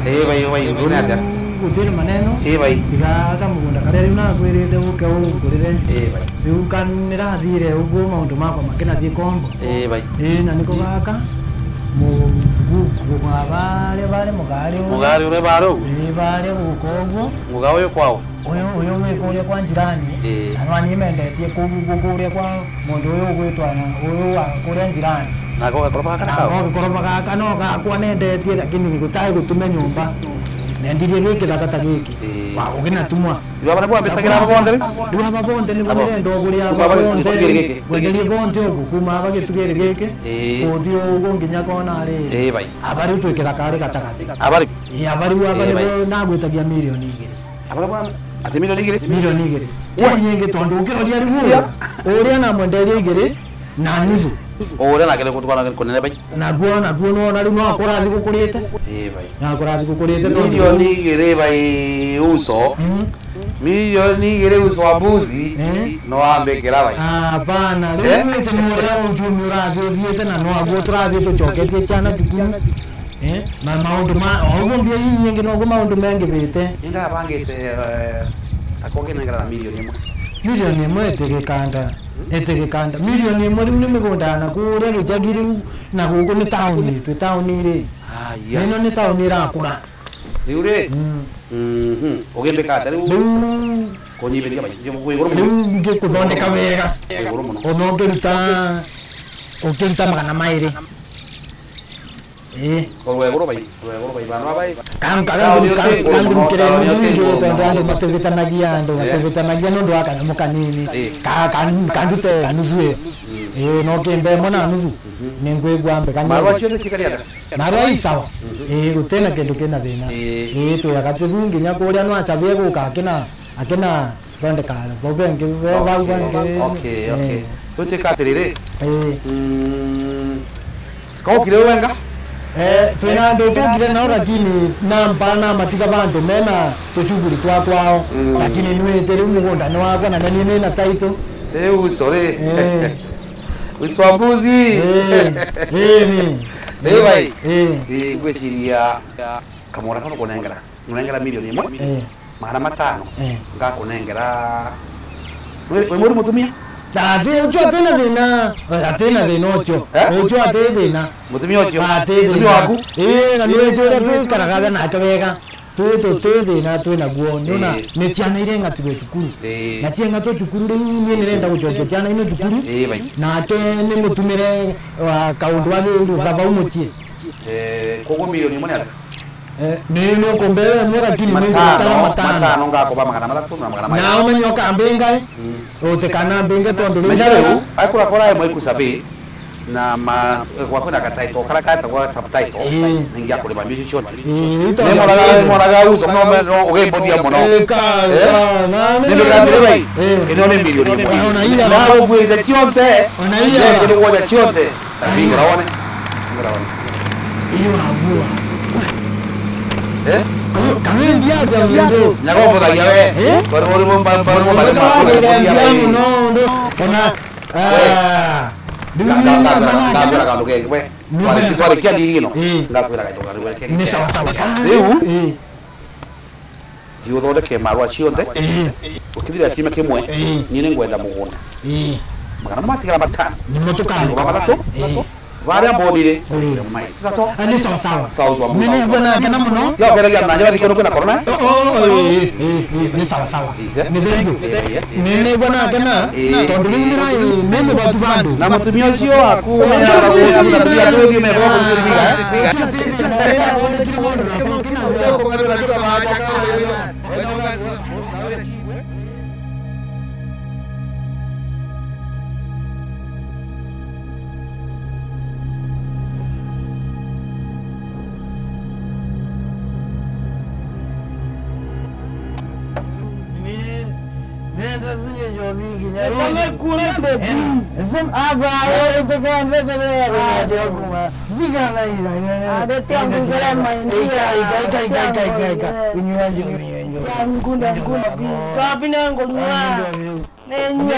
Bai ngune aja. Gutiri maneno. Bai. Igaga mugunda karere una kwirite uke ukurire. Bai. Ukanira thire ugo maundu makwa makina thi kombo. Bai. Na niko gaka. Mugare mugari ure baro. Bale gukogo. Mugawo yo kwao. Uyo wikuria kwa njirani. Anwani mendetie kugukuria kwa mundu uyu gwitwana uyu wa kuria njirani. Nako gakoroba kana kao. Nako gakoroba gaka no gakwa nendetie lakini gutaye gutume nyumba. Nendirie giki thakata giki. Wa ugina tumwa. Iwa bana bwa betagira mabonde. Iwa mabonde ni bone ndo guria mabonde. Wenderie bonde ugu kuma bagitugire giki. Kudio ugu nginya kona ari. Bai. Abari twikira kare gatagati. Abari. Abari na gwitagia milioni 2. Abari bwa ati milioni 2. Milioni 2. Wa nyingi tondu ukirodia rimu. Uria na mwenderie 2 na nusu. Ore na kile kutwala kunene bai. Naguo no na rimu akora thiku kurite. Bai. Na akora thiku kurite milioni 2 bai uso. Milioni 2 uso wa mbuzi. No ambe kila bai. Hapana, rimu temura ujumi urathi na no aguo turathi tucoketie chana jukuru. Na maundu ma ogo mbia nyingi no go maundu mengi bite. Inda bangite takoge nengera milioni 1. Milioni 1 etegekanda milioni 1 riu ni migunda na kuria gicagiri na guku ni tauni ri ino ni tauni irakura riu ri ugembe kata riu konyiberia bai gwiguru muno ngikuthondeka wega ono ukiruta magana mairi gwiguru bai bana bai kandu kiremu tondu matevitanagia nundu wa kanyamu kanini kandute nusu no kimbe mona nusu ningwigua mbe kanyamu marwa ciothe cikariaga marwa isawa gutena kindu kina thina tuyagati nginya kuria no acabie guka akina thondeka bobengi okay tutikatirire kaukire wenga twina andu tugire nao lakini namba na matiga bandu mena tucuguri twa kwao lakini nwite riu mugunda ni wakwa na nani nina taito usore uswambuzi bai gwiciria kamora kano kunengera milioni 1 mara 5 ngakunengera we muri mutumia ucio atena thina ucio ati thina mutumia ucio mutumia waku na niwe uria twikaraga nake wega tuti thina twina guo nona ni ciana iria ngatiwe cukuru na ciana tu cukuru riu nie nirenda gucokia ciana ino cukuru nake ni mutumire kaundu wa baba umutie koguo milioni 1 ata nino kumbe mwera kini matano ngakoba magana 3 na magana 4 na umenyoka mbenga utekana mbenga tondu riu akura kora mwe kusabe na kwa kwenda kataito kala kata kwa subtitle ningia kuliba mbichi chote moraga uso no ugembodia muno ndio kadire bai ino ni milioni 1 na ugweza chote ndio ngoja chote tabinga raone iyo agua kambia kwa mendo nyako bodagia we baru ona ndakura kandu kege we twari kia ndirino ndakwira kandu ni sawa riu thiuthondeke marwa cionthe ukithira kime kimwe ni ngwenda mugunda magana matigara 5 ni mutukano kwa 3 varia bodire ani sawa sawa nene bwana kana muno ya kera ya nanja dikono kuna corona ni sawa ni vengo nene bwana kana tondu ngira nene batu bandu na mutumia ucio waku ya kuthia tuthi me boko ngiriga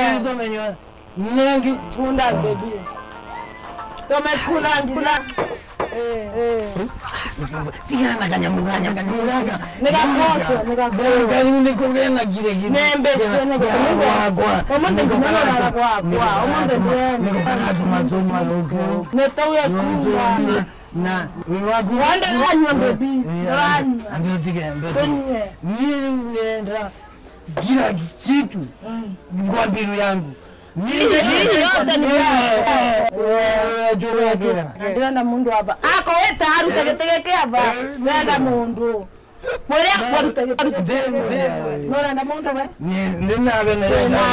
Toma Tigana kanyamuganya. Nikakoso. Kali nikogena gire. Nembe sene kwa. Omonde nala kwa. Omonde Nikopana loko. Netoya kunda. Na Wanda hanywa baby. Ambio tigembe. Nenda kila kitu kwa biru yangu. Yote ni Ndirana mundu hapa. Ako weta aruta getegeke hapa. Nenda mundu. Mwere kwa aruta getegeke. Nora na mundu we. Nina bene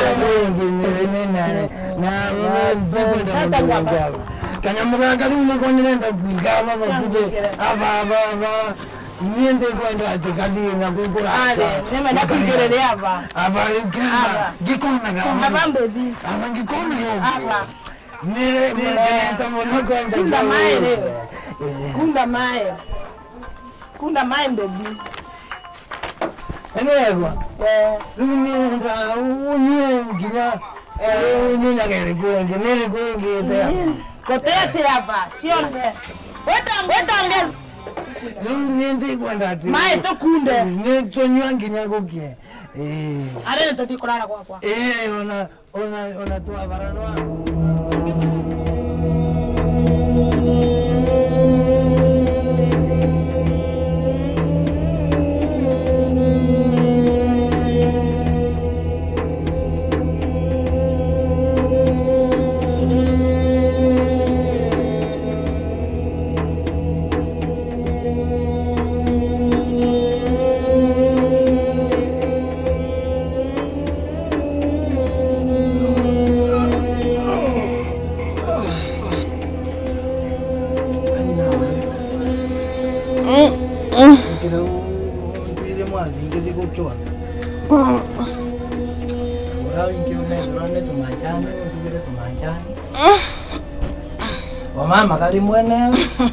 na kanyamuga kali mkonenda kugaba bakuje aba niende kwenda atikadi na kukura Ale, nema nakujere hapa. aba gikona Kunda baby. aba gikona Hapa. ne tamono kwenda Kunda mae leo. Kunda mae baby. Eneo Lumienda unyenginya unyenya kere kwenge nere kwenge Kotete hapa, sionde. Wetangeza. Lumienda kwenda ati Mae to kunde. ne tonywa nginya gokie Are tati kulala kwa. ona tu abarano Mama kali mwene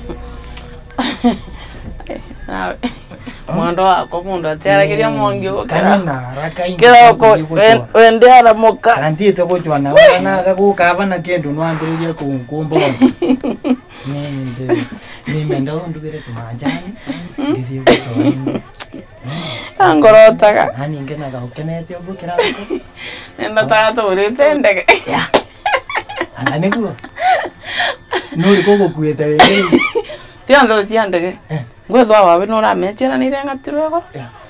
nawe mwando wako mundu ateragiria mwongio kana rakaingi kiroko wende aramuka kantiete gochwana wana gagukaba na kendo nwambiriria kunkumbo ni menda ndugire tumanjani ngithie gochwana angorotaga nani ngena gakenete obukira ko enda taturite ndege ananiguo nuri kogo kuete wewe tiando ciandege gwethwa wawe no ramechera ni rengatirwego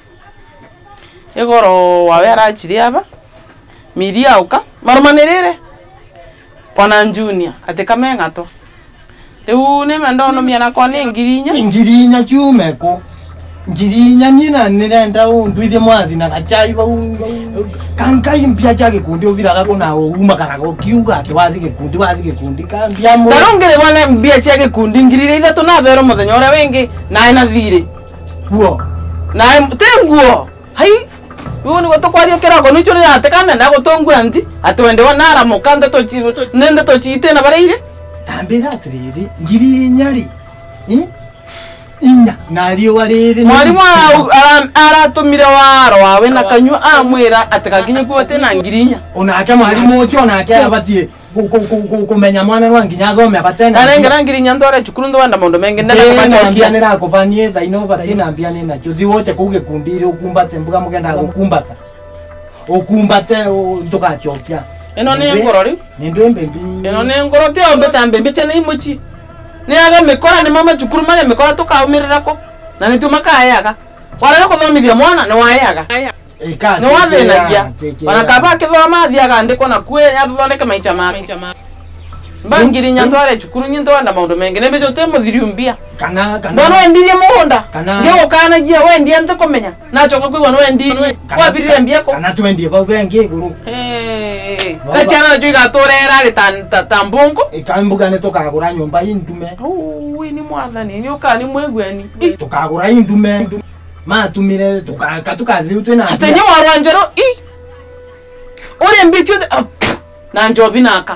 egoro wawe arachiri aba miri auka marumanirire kona junior ate kamengato riu ne mendono miana kwa ni ngirinya ciumeko ngirinya nina nirenda unduithie mwathi na gachai bau kankai mpia cha gikundi ubiraga kuna uma karago kiuga ati wathi gikundi kambia mo tarongere bwana mbia cha gikundi ngirire ithatu na bero muthenya ore wingi na ina thire guo na tenguo hai uyu ni gutokwaria kirako nicho ni ate kamenda gutongu anti ati wende wana aramuka ndeto chi nende to chite na bareire tambira atiriri ngirinya ri inya nario wariri mwalimu aratumire waro wawe na kanywa amwira atakaginye kuote na ngirinya onake mwalimu ucio onake abatie kumenya mwana wa nginya thome abatena arengera ngirinya ndore cukuru ndwanda mondo menge ndana kubachokia nira kubanie thaino batina mbia nina chuthi woche kuge kundire ukumbate mbuga mugenda gukumbata ukumbate ndugachokia eno ni ngorori ni ndwembembi eno ni ngoroti ombeta mbembe chene imuchi ni aga mekora ni mama cukuru manya mekora tukaumirira ko na ni tumakayaga wala kuthomithia mwana ni wayaga ni wathinagia ona kaba kithoma thiaga ndiko na kue yathondeke maicha make mbangiri nyandware cukuru nyindwanda maundu menge nembe jote muthiri umbia kana bono endirie muhunda nge ukanagia wendi ante kumenya nachoka kuigwa no endi wabirire mbia ko kana twendie bau bengi guru gachana jo igatorera ri tambungo ikambuga ne tukagura nyumba indume we ni mwathani ni ukani mwegweni tukagura indume matumire tukathi utwe atenye warwanjero ore mbicho na njobi naka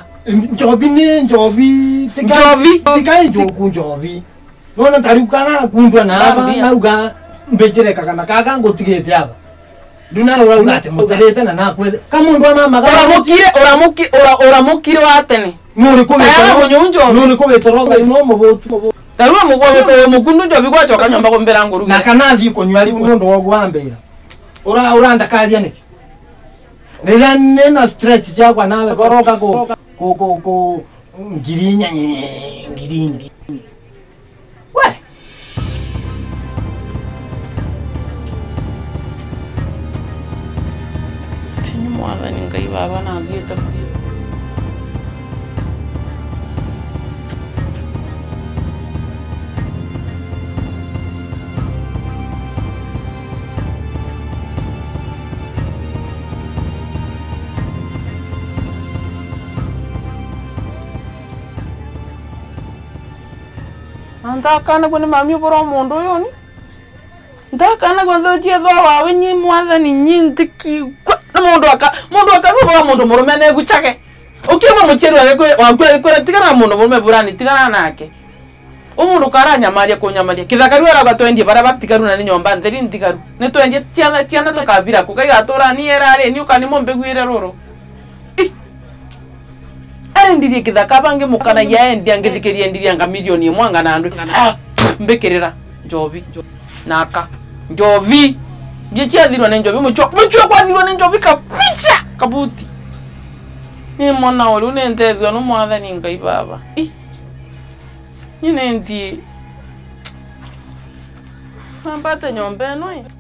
njobi tikai joku njobi nona tarukana kundwa na aba nauga mbejere kakana kaka ngotigete aba duna urauga ate mutarete na nakwethe kamundu mama oramukire watene nuri kubetoroga no mubotu Tarua mugwa mukundu njobi kwa choka nyomba kombera nguru. Na kanathi konywa riu nundu wa gwambira. Uranda karia niki. Rira nena stretch chakwa nawe koroka ko ngirinya. We. Tini mwana ningai baba na gita. Ndakana kwene mami boro mundu yoni. Ndakana kwende tie thwa wawe nyi mwathani nyindiki. Mundu akaruva mundu murume ne guchake. Ukiwa mucheri wake kwa tigana mundu murume burani tigana nake. Umundu karanya maria kunyamaria. Kithakaru ara gatwendie bara batikaru na nyomba nderi ntikaru. Ne twendie tiana tukabira kukai atora ni erare ni ukani mombe gwire roro. Ndirie kithaka bange mukana yaendi angithikiria ndiria nga milioni mwanga na andu mbekirira njovi naka njovi ngichia thirwa ne njovi muchwa kwa thirwa ne njovi kaficha kabuti ni mona olu ne ntethwa no mwathani ngai baba nyine ndie ambate nyombe no